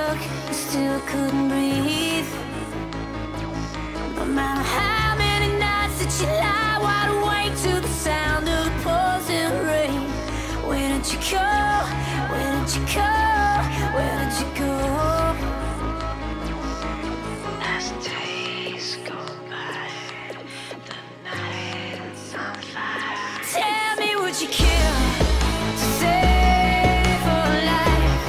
took, I still couldn't breathe. No matter how many nights that you lie wide awake to the sound of the pouring rain. Where did you go? Where did you go? Where did you go? As days go by, the night's on fire. Tell me, would you kill to save a life?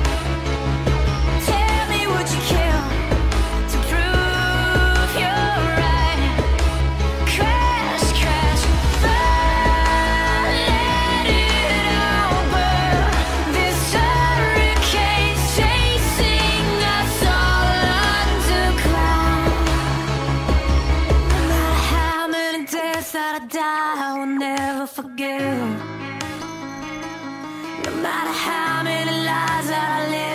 Tell me, would you kill to prove you're right? Crash, crash, fall, let it all burn. This hurricane's chasing us all underground. No matter how many deaths that I die, I will never forget. No matter how many lies that I live,